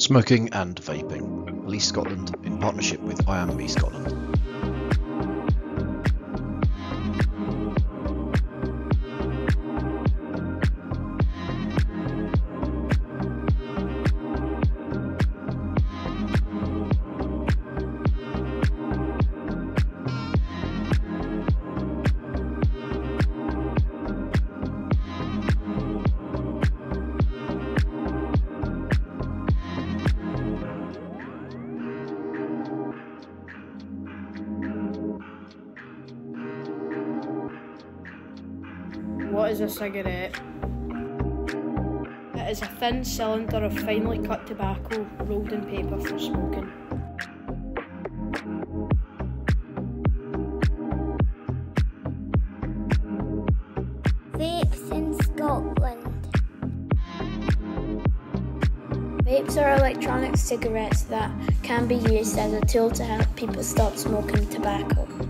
Smoking and Vaping, Police Scotland in partnership with I Am Me Scotland. What is a cigarette? It is a thin cylinder of finely cut tobacco rolled in paper for smoking. Vapes in Scotland. Vapes are electronic cigarettes that can be used as a tool to help people stop smoking tobacco.